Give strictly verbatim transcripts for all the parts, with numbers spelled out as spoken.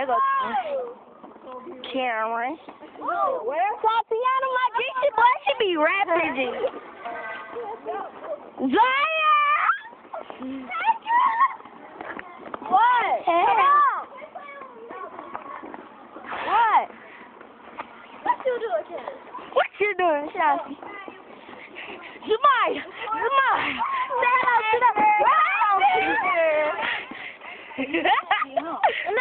There goes Cameron. Tatiana, my G, she, boy, she be rapping, G. Zaya! What? Hey. What? What you doing, Ken? What you doing, Shasky? Jemai! Jemai! Say hello to the... No!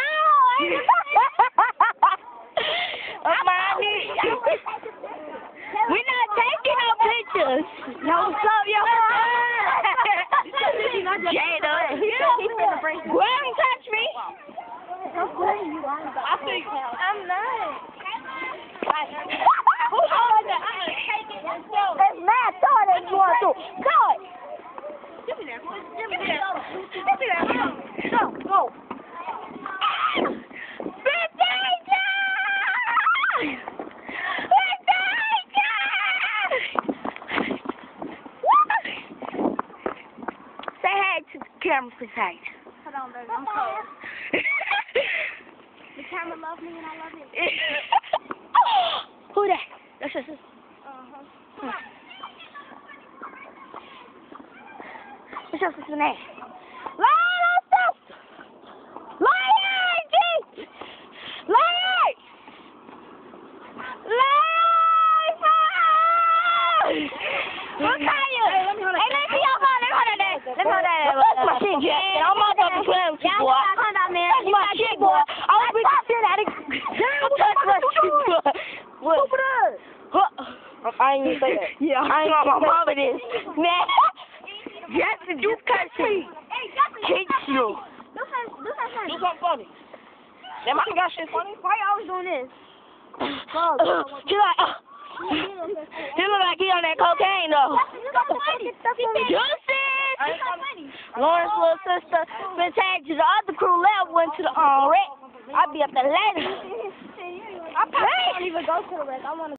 Mommy! We're not taking no pictures! No, what's up, yo? Jada! Don't touch me! I think I'm not. It's mad. Throw it if you want to. Throw it. Give me that. Give me that. Give me that. Go, go. Say hey to the camera, say hey. Hold on, baby. I'm cold. The camera loves me and I love it. Who that? That's your sister. Uh-huh. Hmm. What's your sister's name? Lionel sister! Lionel G! Lionel! Lionel! Who's calling? Hey, let me hold that. Hey, let me hold that. Let me hold that. Let me hold that. That's my shit, Jack. I'm not going to be playing with you, boy. That's my shit, boy. I was be shit at it. Don't touch my shit, boy. What? I ain't even say that. Yeah, I ain't my mama this. Man, Justin, you catch me. Kick you. Do something, do something. Do something funny. That man got shit funny. Why you always doing this? Uh, he like, uh, he look like he on that cocaine though. Juices. Lawrence' little sister been tagged to the other crew left, went to the um wreck. I'll be up there later. I probably don't even go to the wreck. I want to.